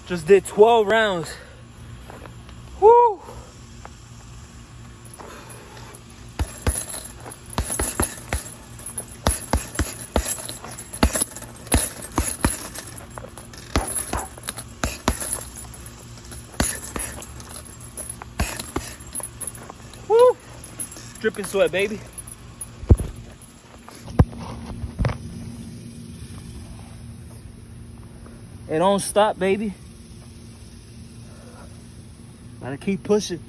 Just did 12 rounds. Woo! Woo! Dripping sweat, baby. It don't stop, baby. Gotta keep pushing.